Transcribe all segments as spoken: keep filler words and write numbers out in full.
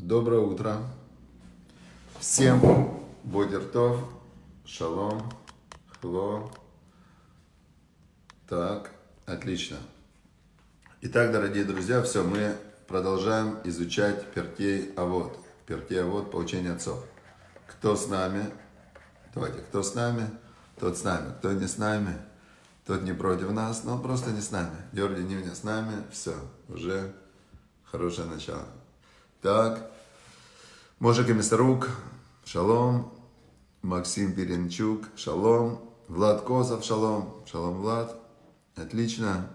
Доброе утро. Всем бодертов, шалом, хло. Так, отлично. Итак, дорогие друзья, все, мы продолжаем изучать Пертей Авот. Пертей Авот, получение отцов. Кто с нами? Давайте, кто с нами, тот с нами. Кто не с нами, тот не против нас, но просто не с нами. Георгий Нивня с нами, все, уже хорошее начало. Так, Мошек Мисарук, шалом, Максим Перенчук, шалом, Влад Козов, шалом, шалом, Влад, отлично.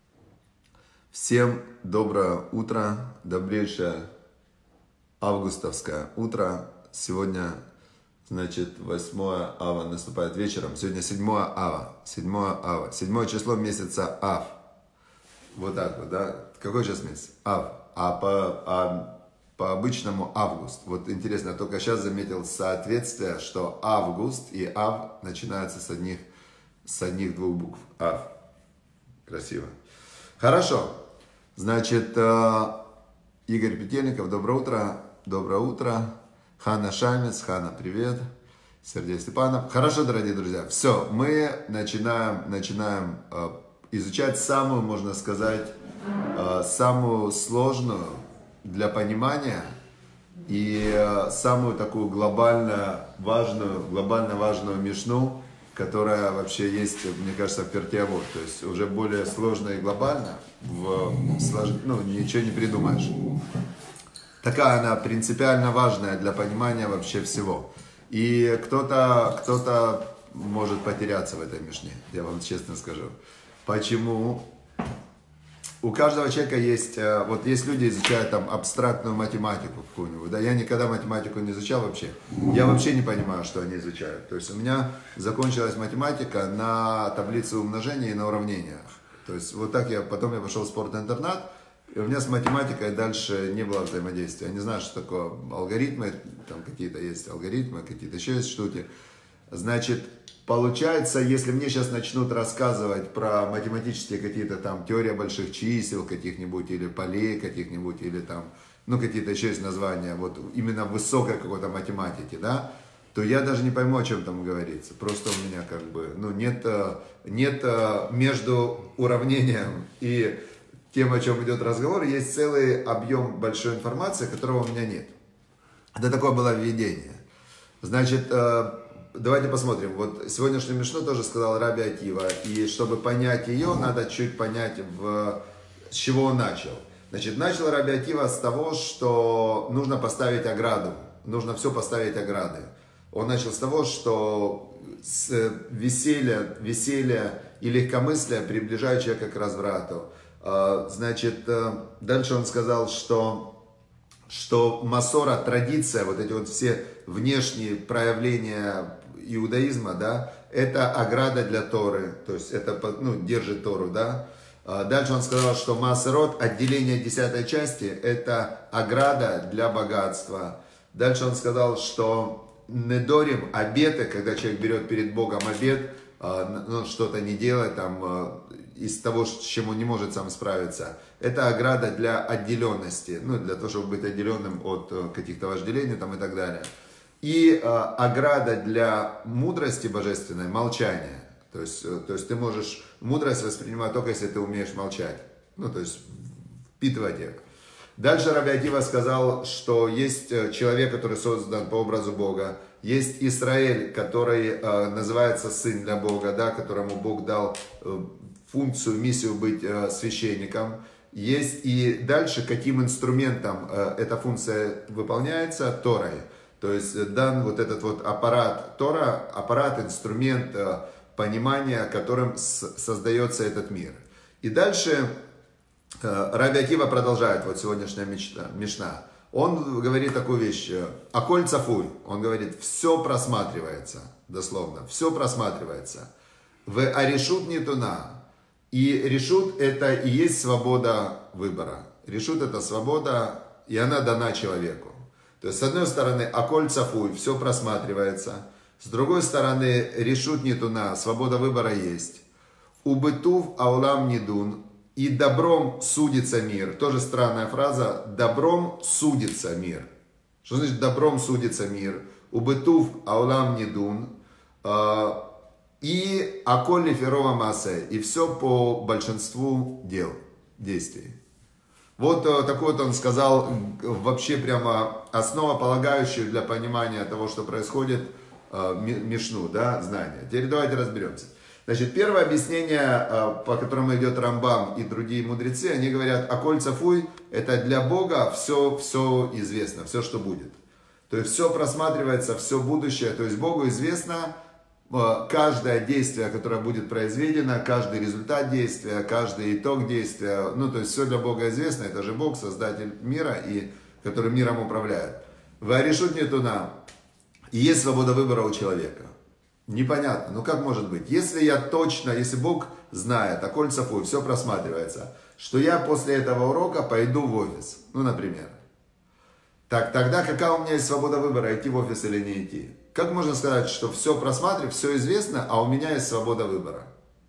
Всем доброе утро, добрейшее августовское утро. Сегодня, значит, восьмое ава наступает вечером, сегодня седьмое ава, седьмое ава, седьмое число месяца Ав. Вот так вот, да? Какой сейчас месяц? Ав. А по... А По обычному август. Вот интересно, я только сейчас заметил соответствие, что август и ав начинаются с одних, с одних двух букв. Ав. Красиво. Хорошо. Значит, Игорь Петельников, доброе утро. Доброе утро. Ханна Шамец. Ханна, привет. Сергей Степанов. Хорошо, дорогие друзья. Все, мы начинаем, начинаем изучать самую, можно сказать, самую сложную для понимания и самую такую глобально важную, глобально важную мишну, которая вообще есть, мне кажется, в Пертей Авот. То есть уже более сложно и глобально, в, ну, ничего не придумаешь. Такая она принципиально важная для понимания вообще всего. И кто-то, кто-то может потеряться в этой мишне, я вам честно скажу. Почему? У каждого человека есть, вот есть люди, изучают там абстрактную математику какую-нибудь, да, я никогда математику не изучал вообще, я вообще не понимаю, что они изучают, то есть у меня закончилась математика на таблице умножения и на уравнениях, то есть вот так я, потом я пошел в спорт-интернат, и у меня с математикой дальше не было взаимодействия, я не знаю, что такое алгоритмы, там какие-то есть алгоритмы, какие-то еще есть штуки, значит, получается, если мне сейчас начнут рассказывать про математические какие-то там теории больших чисел каких-нибудь, или полей каких-нибудь, или там, ну, какие-то еще есть названия, вот именно высокой какой-то математики, да, то я даже не пойму, о чем там говорится. Просто у меня как бы, ну, нет, нет между уравнением и тем, о чем идет разговор, есть целый объем большой информации, которого у меня нет. Это такое было введение. Значит, давайте посмотрим. Вот сегодняшнюю мишну тоже сказал Раби Акива. И чтобы понять ее, надо чуть понять, в... с чего он начал. Значит, начал Раби Акива с того, что нужно поставить ограду. Нужно все поставить ограды. Он начал с того, что веселье, веселье и легкомыслие приближают человека к разврату. Значит, дальше он сказал, что... что массора, традиция, вот эти вот все внешние проявления иудаизма, да, это ограда для Торы, то есть это, ну, держит Тору, да. Дальше он сказал, что массерот, отделение десятой части, это ограда для богатства. Дальше он сказал, что недорим, обеты, когда человек берет перед Богом обет, ну, что-то не делает, там, из того, с чем он не может сам справиться, это ограда для отделенности, ну, для того, чтобы быть отделенным от каких-то вожделений там, и так далее. И э, ограда для мудрости божественной, молчание. То есть, то есть ты можешь мудрость воспринимать только, если ты умеешь молчать. Ну, то есть впитывать их. Дальше Раби Акива сказал, что есть человек, который создан по образу Бога. Есть Израиль, который э, называется сын для Бога, да, которому Бог дал э, функцию, миссию быть э, священником. Есть и дальше, каким инструментом э, эта функция выполняется, Торой. То есть дан вот этот вот аппарат Тора, аппарат, инструмент э, понимания, которым с, создается этот мир. И дальше э, Раби Акива продолжает, вот сегодняшняя мечта, мишна. Он говорит такую вещь, аколь цафуй, он говорит, все просматривается, дословно, все просматривается. В арешут нетуна. И решут это и есть свобода выбора. Решут это свобода, и она дана человеку. То есть, с одной стороны, аколь цафуй, все просматривается. С другой стороны, решут нетуна, свобода выбора есть. Убытув аулам недун, и добром судится мир. Тоже странная фраза, добром судится мир. Что значит добром судится мир? Убытув аулам недун. И аколли ферова массе. И все по большинству дел, действий. Вот такой вот он сказал, вообще прямо основополагающую для понимания того, что происходит, Мишну, да, знания. Теперь давайте разберемся. Значит, первое объяснение, по которому идет Рамбам и другие мудрецы, они говорят, аколь цафуй, это для Бога все, все известно, все, что будет. То есть все просматривается, все будущее, то есть Богу известно каждое действие, которое будет произведено, каждый результат действия, каждый итог действия, ну то есть все для Бога известно, это же Бог, создатель мира, и который миром управляет. Варешут нетуна, и есть свобода выбора у человека. Непонятно, ну как может быть? Если я точно, если Бог знает, а коль цафуй, все просматривается, что я после этого урока пойду в офис, ну например. Так, тогда какая у меня есть свобода выбора, идти в офис или не идти? Как можно сказать, что все просматриваю, все известно, а у меня есть свобода выбора?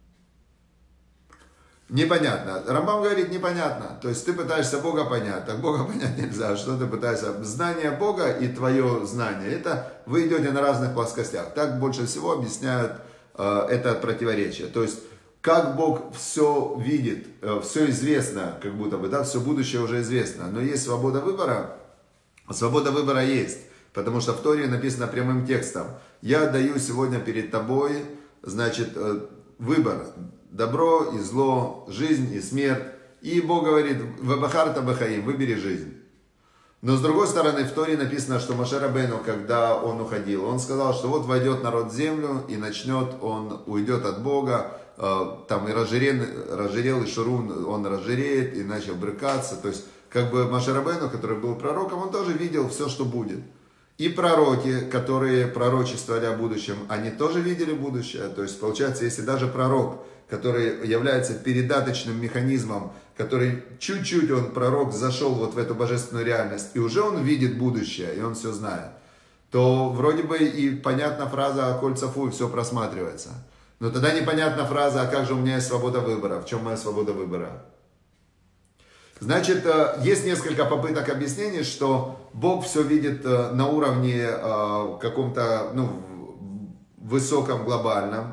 Непонятно. Рамбам говорит, непонятно. То есть ты пытаешься Бога понять, так Бога понять нельзя. Что ты пытаешься? Знание Бога и твое знание, это вы идете на разных плоскостях. Так больше всего объясняют э, это противоречие. То есть, как Бог все видит, э, все известно, как будто бы, да, все будущее уже известно. Но есть свобода выбора. Свобода выбора есть. Потому что в Торе написано прямым текстом. Я даю сегодня перед тобой, значит, э, выбор. Добро и зло, жизнь и смерть. И Бог говорит, «Вабахарта бахаим», выбери жизнь. Но с другой стороны, в Торе написано, что Моше Рабейну, когда он уходил, он сказал, что вот войдет народ в землю и начнет, он уйдет от Бога, там и разжирел, разжирел и Шурун, он разжиреет и начал брыкаться. То есть, как бы Моше Рабейну, который был пророком, он тоже видел все, что будет. И пророки, которые пророчествовали о будущем, они тоже видели будущее. То есть, получается, если даже пророк, который является передаточным механизмом, который чуть-чуть, он, пророк, зашел вот в эту божественную реальность, и уже он видит будущее, и он все знает, то вроде бы и понятна фраза «Коль цафуй», все просматривается. Но тогда непонятна фраза «А как же у меня есть свобода выбора?» В чем моя свобода выбора? Значит, есть несколько попыток объяснений, что Бог все видит на уровне каком-то, ну, высоком, глобальном,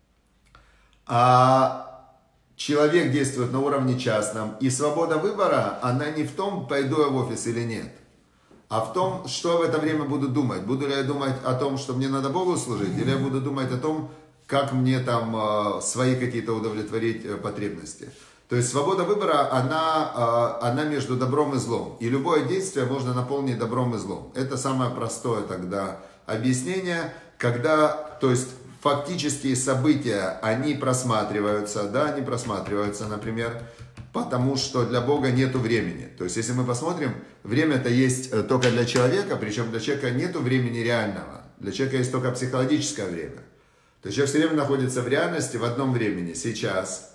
а человек действует на уровне частном, и свобода выбора, она не в том, пойду я в офис или нет, а в том, что я в это время буду думать. Буду ли я думать о том, что мне надо Богу служить, или я буду думать о том, как мне там свои какие-то удовлетворить потребности. То есть свобода выбора, она, она между добром и злом. И любое действие можно наполнить добром и злом. Это самое простое тогда объяснение, когда, то есть, фактические события, они просматриваются, да, они просматриваются, например, потому что для Бога нету времени. То есть, если мы посмотрим, время-то есть только для человека, причем для человека нету времени реального. Для человека есть только психологическое время. То есть, человек все время находится в реальности, в одном времени, сейчас.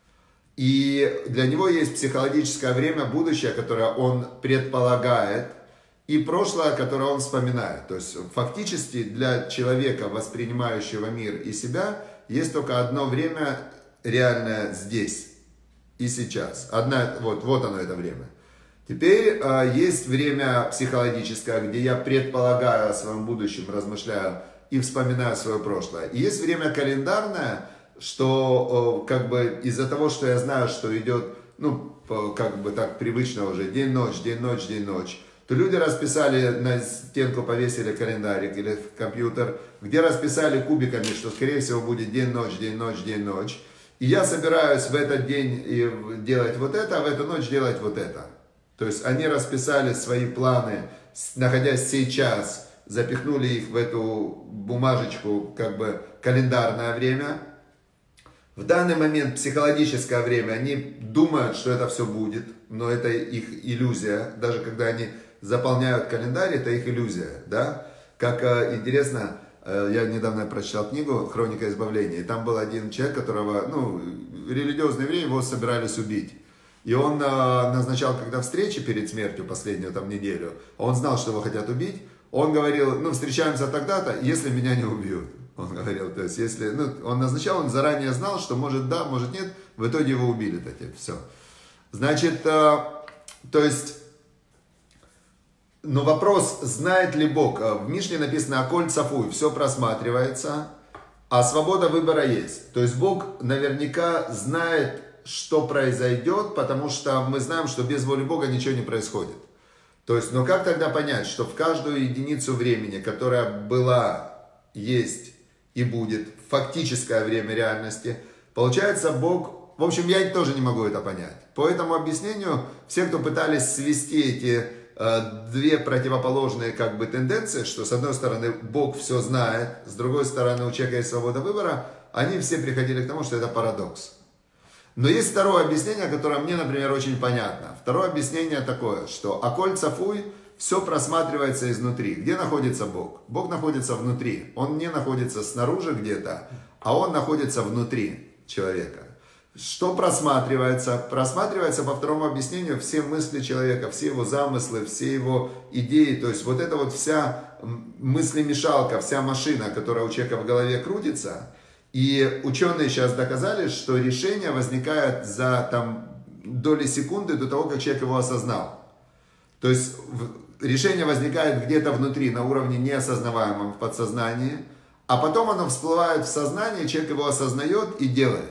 И для него есть психологическое время, будущее, которое он предполагает, и прошлое, которое он вспоминает. То есть, фактически, для человека, воспринимающего мир и себя, есть только одно время реальное здесь и сейчас. Одна, вот, вот оно, это время. Теперь э, есть время психологическое, где я предполагаю о своем будущем, размышляю и вспоминаю свое прошлое. И есть время календарное, что э, как бы из-за того, что я знаю, что идет, ну, как бы так привычно уже, день-ночь, день-ночь, день-ночь, то люди расписали, на стенку повесили календарик или в компьютер, где расписали кубиками, что скорее всего будет день-ночь, день-ночь, день-ночь. И я собираюсь в этот день делать вот это, а в эту ночь делать вот это. То есть они расписали свои планы, находясь сейчас, запихнули их в эту бумажечку, как бы календарное время. В данный момент психологическое время, они думают, что это все будет, но это их иллюзия, даже когда они заполняют календарь, это их иллюзия, да. Как э, интересно, э, я недавно прочитал книгу «Хроника избавления», и там был один человек, которого, ну, в религиозное время его собирались убить. И он э, назначал, когда встречи перед смертью, последнюю там неделю, он знал, что его хотят убить, он говорил, ну, встречаемся тогда-то, если меня не убьют. Он говорил, то есть, если, ну, он назначал, он заранее знал, что может да, может нет, в итоге его убили, таки, все. Значит, э, то есть, но вопрос, знает ли Бог? В Мишне написано «Аколь цафуй», все просматривается, а свобода выбора есть. То есть Бог наверняка знает, что произойдет, потому что мы знаем, что без воли Бога ничего не происходит. То есть, но как тогда понять, что в каждую единицу времени, которая была, есть и будет, фактическое время реальности, получается Бог, в общем, я тоже не могу это понять. По этому объяснению, все, кто пытались свести эти э, две противоположные как бы тенденции, что с одной стороны Бог все знает, с другой стороны у человека есть свобода выбора, они все приходили к тому, что это парадокс. Но есть второе объяснение, которое мне, например, очень понятно. Второе объяснение такое, что «Аколь цафуй» все просматривается изнутри. Где находится Бог? Бог находится внутри. Он не находится снаружи где-то, а Он находится внутри человека. Что просматривается? Просматривается по второму объяснению все мысли человека, все его замыслы, все его идеи. То есть вот эта вот вся мыслемешалка, вся машина, которая у человека в голове крутится. И ученые сейчас доказали, что решение возникает за там, доли секунды до того, как человек его осознал. То есть решение возникает где-то внутри, на уровне неосознаваемом в подсознании, а потом оно всплывает в сознание, человек его осознает и делает.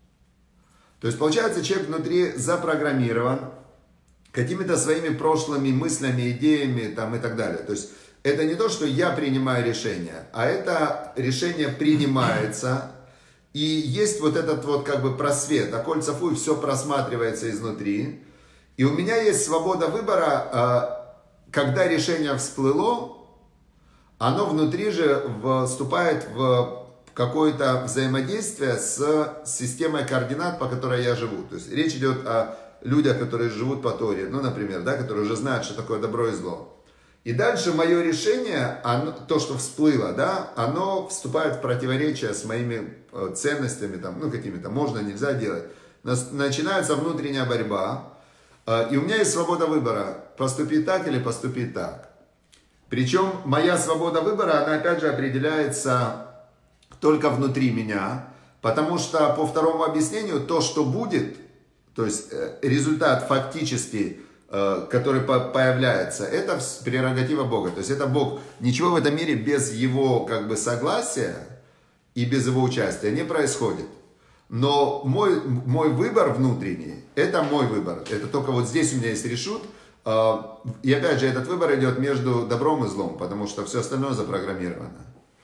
То есть получается, человек внутри запрограммирован какими-то своими прошлыми мыслями, идеями там, и так далее. То есть это не то, что я принимаю решение, а это решение принимается, и есть вот этот вот как бы просвет, «Аколь цафуй», все просматривается изнутри, и у меня есть свобода выбора, когда решение всплыло, оно внутри же вступает в какое-то взаимодействие с системой координат, по которой я живу. То есть речь идет о людях, которые живут по Торе, ну, например, да, которые уже знают, что такое добро и зло. И дальше мое решение, оно, то, что всплыло, да, оно вступает в противоречие с моими ценностями, там, ну, какими-то, можно, нельзя делать. Начинается внутренняя борьба, и у меня есть свобода выбора, поступить так или поступить так. Причем моя свобода выбора, она опять же определяется только внутри меня, потому что по второму объяснению то, что будет, то есть результат фактически, который появляется, это прерогатива Бога. То есть это Бог, ничего в этом мире без Его как бы согласия и без Его участия не происходит. Но мой, мой выбор внутренний, это мой выбор. Это только вот здесь у меня есть решут. И опять же, этот выбор идет между добром и злом, потому что все остальное запрограммировано.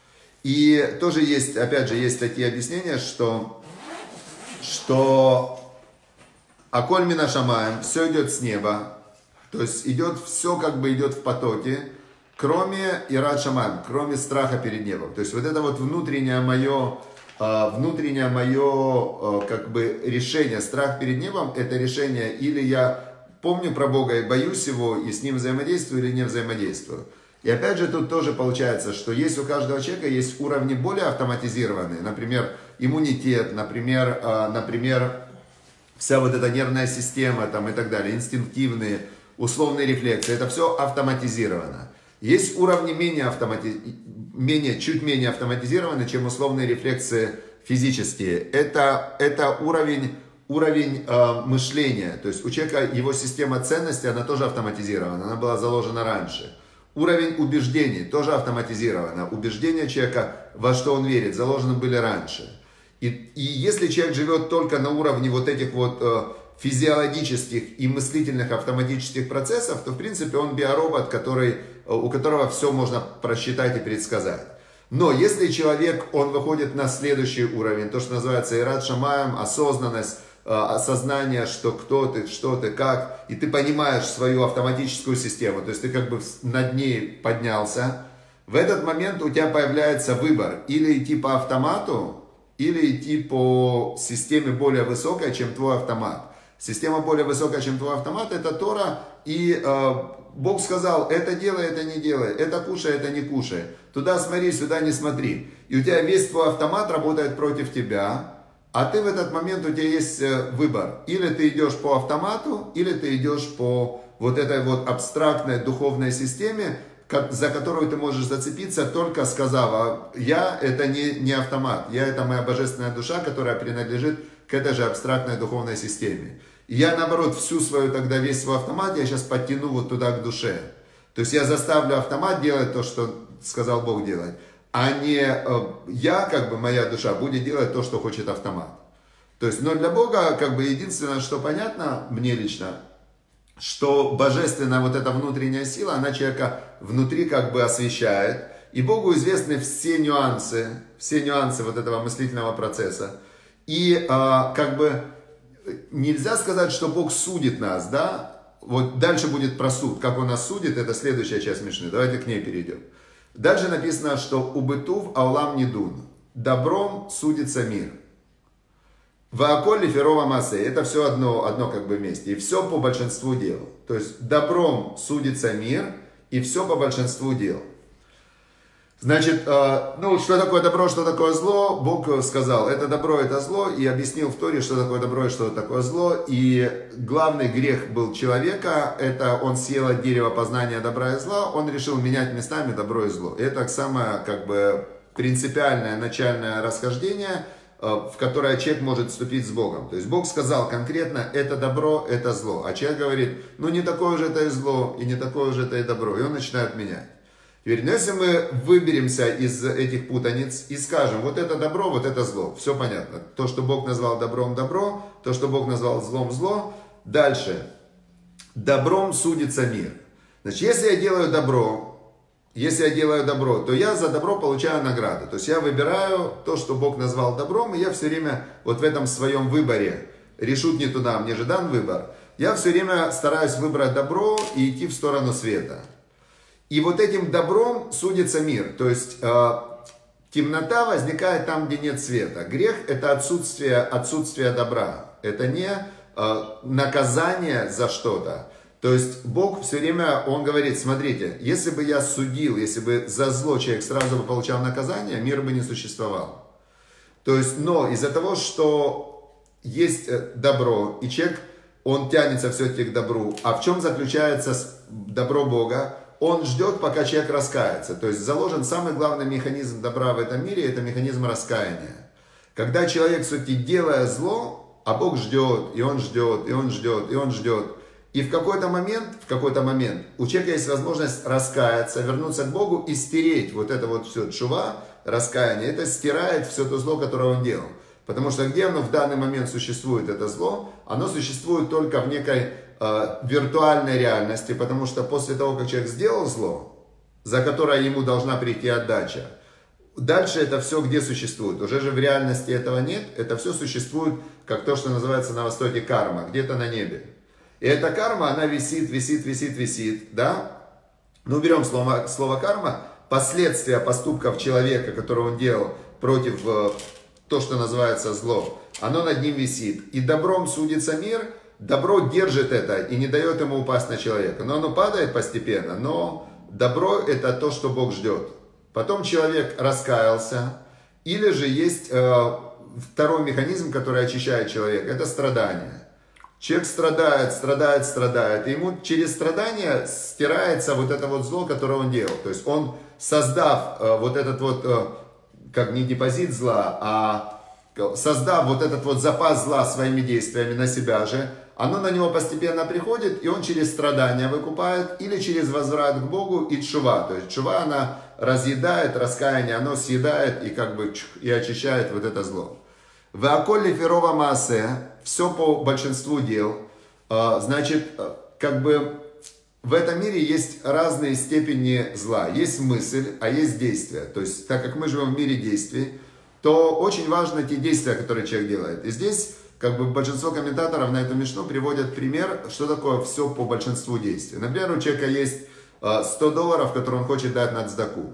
И тоже есть, опять же, есть такие объяснения, что, что «Аколь мина шамаем», все идет с неба, то есть идет, все как бы идет в потоке, кроме ират шамаем, кроме страха перед небом. То есть вот это вот внутреннее мое, внутреннее мое как бы решение, страх перед небом, это решение или я помню про Бога и боюсь Его, и с Ним взаимодействую или не взаимодействую. И опять же тут тоже получается, что есть у каждого человека есть уровни более автоматизированные, например, иммунитет, например, например, вся вот эта нервная система там, и так далее, инстинктивные, условные рефлексы, это все автоматизировано. Есть уровни менее, автомати... менее, чуть менее автоматизированные, чем условные рефлексы физические. Это, это уровень, уровень э, мышления, то есть у человека его система ценностей, она тоже автоматизирована, она была заложена раньше. Уровень убеждений тоже автоматизировано. Убеждения человека, во что он верит, заложены были раньше. И, и если человек живет только на уровне вот этих вот э, физиологических и мыслительных автоматических процессов, то в принципе он биоробот, который, э, у которого все можно просчитать и предсказать. Но если человек, он выходит на следующий уровень, то, что называется ират шамаем, осознанность, осознание, что кто ты, что ты, как, и ты понимаешь свою автоматическую систему, то есть ты как бы над ней поднялся, в этот момент у тебя появляется выбор, или идти по автомату, или идти по системе более высокой, чем твой автомат. Система более высокая, чем твой автомат, это Тора, и э, Бог сказал, это делай, это не делай, это кушай, это не кушай, туда смотри, сюда не смотри, и у тебя весь твой автомат работает против тебя. А ты в этот момент, у тебя есть выбор. Или ты идешь по автомату, или ты идешь по вот этой вот абстрактной духовной системе, за которую ты можешь зацепиться, только сказав, а я это не, не автомат, я это моя божественная душа, которая принадлежит к этой же абстрактной духовной системе. И я наоборот всю свою тогда, весь свой автомат, я сейчас подтяну вот туда к душе. То есть я заставлю автомат делать то, что сказал Бог делать, а не э, я, как бы моя душа, будет делать то, что хочет автомат. То есть, но для Бога, как бы единственное, что понятно мне лично, что божественная вот эта внутренняя сила, она человека внутри как бы освещает. И Богу известны все нюансы, все нюансы вот этого мыслительного процесса. И а, как бы нельзя сказать, что Бог судит нас, да? Вот дальше будет про суд. Как Он нас судит, это следующая часть Мишны. Давайте к ней перейдем. Дальше написано, что «Убытув аулам нидун». Добром судится мир. Вааколь лиферова массе. Это все одно, одно как бы вместе. И все по большинству дел. То есть добром судится мир, и все по большинству дел. Значит, ну, что такое добро, что такое зло, Бог сказал, это добро, это зло, и объяснил в Торе, что такое добро и что такое зло. И главный грех был человека, это он съел от дерева познания добра и зла, он решил менять местами добро и зло. Это самое, как бы, принципиальное начальное расхождение, в которое человек может вступить с Богом. То есть Бог сказал конкретно, это добро, это зло. А человек говорит, ну не такое же это и зло, и не такое же это и добро. И он начинает менять. Теперь, ну, если мы выберемся из этих путаниц и скажем, вот это добро, вот это зло, все понятно. То, что Бог назвал добром, добро, то, что Бог назвал злом, зло. Дальше. Добром судится мир. Значит, если я делаю добро, если я делаю добро, то я за добро получаю награду. То есть я выбираю то, что Бог назвал добром, и я все время вот в этом своем выборе, решут не туда, мне же дан выбор, я все время стараюсь выбрать добро и идти в сторону света. И вот этим добром судится мир. То есть э, темнота возникает там, где нет света. Грех – это отсутствие, отсутствие добра. Это не э, наказание за что-то. То есть Бог все время, Он говорит, смотрите, если бы я судил, если бы за зло человек сразу бы получал наказание, мир бы не существовал. То есть, но из-за того, что есть добро, и человек, он тянется все-таки к добру. А в чем заключается добро Бога? Он ждет, пока человек раскается. То есть заложен самый главный механизм добра в этом мире, это механизм раскаяния. Когда человек, все-таки делая зло, а Бог ждет, и он ждет, и он ждет, и он ждет. И в какой-то момент, в какой-то момент у человека есть возможность раскаяться, вернуться к Богу и стереть вот это вот все тшува, раскаяние. Это стирает все то зло, которое он делал. Потому что где оно в данный момент существует, это зло, оно существует только в некой э, виртуальной реальности, потому что после того, как человек сделал зло, за которое ему должна прийти отдача, дальше это все где существует? Уже же в реальности этого нет, это все существует, как то, что называется на Востоке карма, где-то на небе. И эта карма, она висит, висит, висит, висит, да? Ну, берем слово, слово карма, последствия поступков человека, которые он делал против э, то, что называется зло, оно над ним висит. И добром судится мир, добро держит это и не дает ему упасть на человека. Но оно падает постепенно, но добро это то, что Бог ждет. Потом человек раскаялся, или же есть э, второй механизм, который очищает человека, это страдание. Человек страдает, страдает, страдает, и ему через страдания стирается вот это вот зло, которое он делал. То есть он, создав э, вот этот вот, э, как не депозит зла, а создав вот этот вот запас зла своими действиями на себя же, оно на него постепенно приходит, и он через страдания выкупает, или через возврат к Богу и тшува. То есть тшува, она разъедает, раскаяние, оно съедает и как бы и очищает вот это зло. Вааколь лиферова массе, все по большинству дел. Значит, как бы в этом мире есть разные степени зла. Есть мысль, а есть действие. То есть, так как мы живем в мире действий, то очень важны те действия, которые человек делает. И здесь, как бы, большинство комментаторов на эту мишну приводят пример, что такое все по большинству действий. Например, у человека есть сто долларов, которые он хочет дать на цдаку,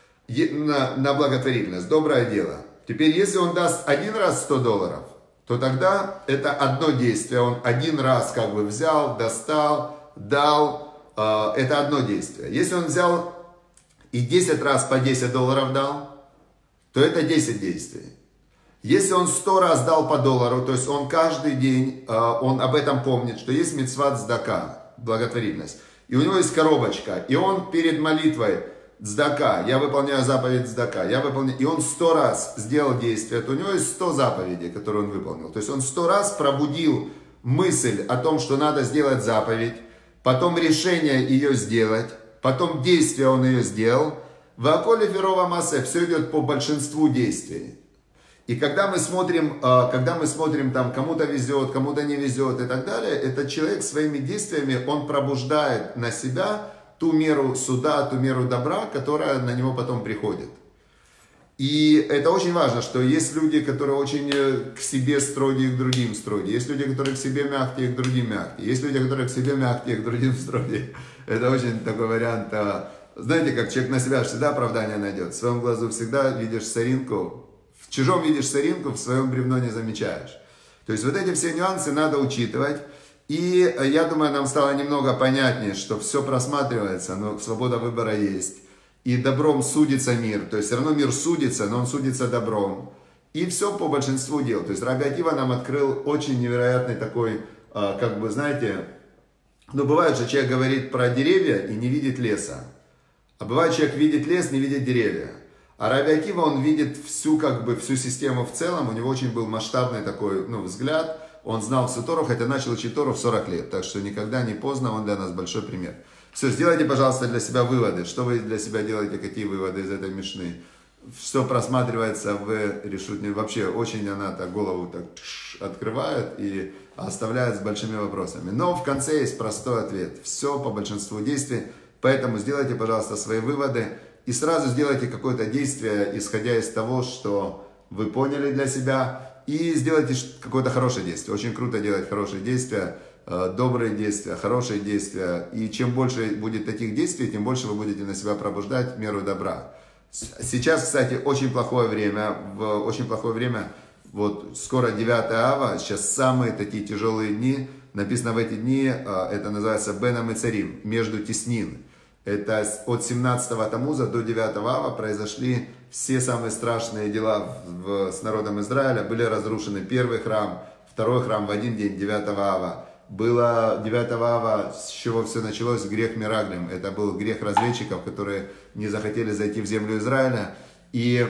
на, на благотворительность, доброе дело. Теперь, если он даст один раз сто долларов, то тогда это одно действие. Он один раз как бы взял, достал, дал. Э, это одно действие. Если он взял и десять раз по десять долларов дал, то это десять действий. Если он сто раз дал по доллару, то есть он каждый день, э, он об этом помнит, что есть мицват цдака, благотворительность. И у него есть коробочка. И он перед молитвой цдака, я выполняю заповедь цдака, я выполняю, и он сто раз сделал действие, то у него есть сто заповедей, которые он выполнил. То есть он сто раз пробудил мысль о том, что надо сделать заповедь, потом решение ее сделать, потом действие он ее сделал. В Аколе Ферова Массе все идет по большинству действий. И когда мы смотрим, когда мы смотрим, там, кому-то везет, кому-то не везет и так далее, этот человек своими действиями, он пробуждает на себя ту меру суда, ту меру добра, которая на него потом приходит. И это очень важно, что есть люди, которые очень к себе строгие, к другим строгие. Есть люди, которые к себе мягкие, к другим мягкие. Есть люди, которые к себе мягкие, к другим строгие. Это очень такой вариант. Знаете, как человек на себя всегда оправдание найдет. В своем глазу всегда видишь соринку. В чужом видишь соринку, в своем бревно не замечаешь. То есть вот эти все нюансы надо учитывать. И я думаю, нам стало немного понятнее, что все просматривается, но свобода выбора есть. И добром судится мир. То есть все равно мир судится, но он судится добром. И все по большинству дел. То есть Раби Акива нам открыл очень невероятный такой, как бы, знаете, ну бывает же, человек говорит про деревья и не видит леса. А бывает, человек видит лес, не видит деревья. А Раби Акива, он видит всю, как бы, всю систему в целом. У него очень был масштабный такой, ну, взгляд. Он знал всю Тору, хотя начал учить Тору в сорок лет. Так что никогда не поздно, он для нас большой пример. Все, сделайте, пожалуйста, для себя выводы. Что вы для себя делаете, какие выводы из этой мишны? Что просматривается в решутне? Вообще, очень она так голову так открывает и оставляет с большими вопросами. Но в конце есть простой ответ. Все по большинству действий. Поэтому сделайте, пожалуйста, свои выводы. И сразу сделайте какое-то действие, исходя из того, что вы поняли для себя. И сделайте какое-то хорошее действие. Очень круто делать хорошие действия, добрые действия, хорошие действия. И чем больше будет таких действий, тем больше вы будете на себя пробуждать меру добра. Сейчас, кстати, очень плохое время. В очень плохое время, вот скоро девятое ава, сейчас самые такие тяжелые дни. Написано в эти дни, это называется Бенам и Царим, между теснин. Это от семнадцатого Тамуза до девятого ава произошли все самые страшные дела в, с народом Израиля. Были разрушены первый храм, второй храм в один день, девятого ава. Было девятого ава, с чего все началось, грех Мираглим. Это был грех разведчиков, которые не захотели зайти в землю Израиля. И,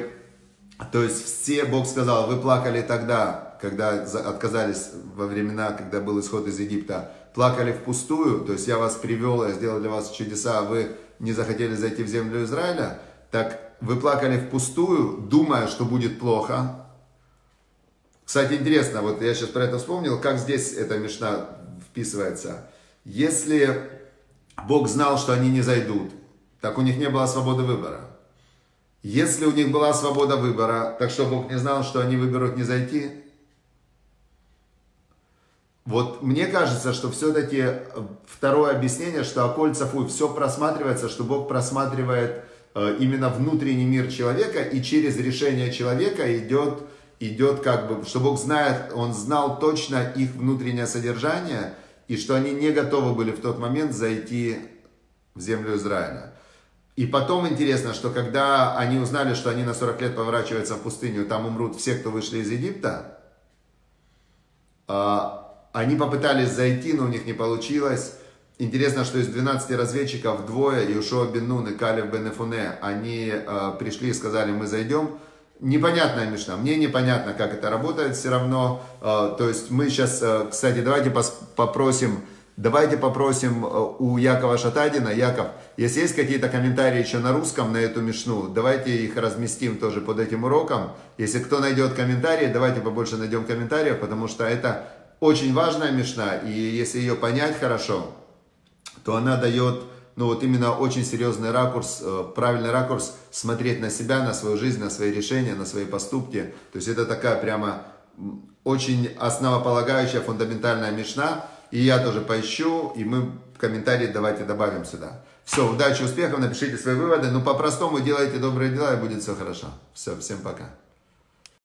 то есть, все, Бог сказал, вы плакали тогда, когда отказались во времена, когда был исход из Египта, плакали впустую, то есть я вас привел, я сделал для вас чудеса, а вы не захотели зайти в землю Израиля, так вы плакали впустую, думая, что будет плохо. Кстати, интересно, вот я сейчас про это вспомнил, как здесь эта мишна вписывается. Если Бог знал, что они не зайдут, так у них не было свободы выбора. Если у них была свобода выбора, так что Бог не знал, что они выберут не зайти? Вот мне кажется, что все-таки второе объяснение, что Аколь Цафуй, все просматривается, что Бог просматривает э, именно внутренний мир человека, и через решение человека идет, идет как бы, что Бог знает, Он знал точно их внутреннее содержание, и что они не готовы были в тот момент зайти в землю Израиля. И потом интересно, что когда они узнали, что они на сорок лет поворачиваются в пустыню, там умрут все, кто вышли из Египта, э, они попытались зайти, но у них не получилось. Интересно, что из двенадцати разведчиков двое, Иошуа бен Нун и Калев бен Эфуне, они э, пришли и сказали, мы зайдем. Непонятная мишна, мне непонятно, как это работает все равно. Э, то есть мы сейчас, э, кстати, давайте попросим, давайте попросим у Якова Шатадина, Яков, если есть какие-то комментарии еще на русском на эту мишну, давайте их разместим тоже под этим уроком. Если кто найдет комментарии, давайте побольше найдем комментариев, потому что это очень важная мишна, и если ее понять хорошо, то она дает, ну вот именно очень серьезный ракурс, правильный ракурс смотреть на себя, на свою жизнь, на свои решения, на свои поступки. То есть это такая прямо очень основополагающая, фундаментальная мишна, и я тоже поищу, и мы комментарии давайте добавим сюда. Все, удачи, успехов, напишите свои выводы, ну по-простому делайте добрые дела, и будет все хорошо. Все, всем пока.